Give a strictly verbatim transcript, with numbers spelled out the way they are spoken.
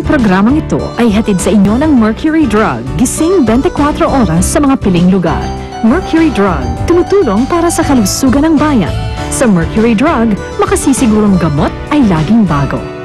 programang ito ay hatid sa inyo ng Mercury Drug, gising twenty-four oras sa mga piling lugar. Mercury Drug, tumutulong para sa kalusugan ng bayan. Sa Mercury Drug, makasisigurong gamot ay laging bago.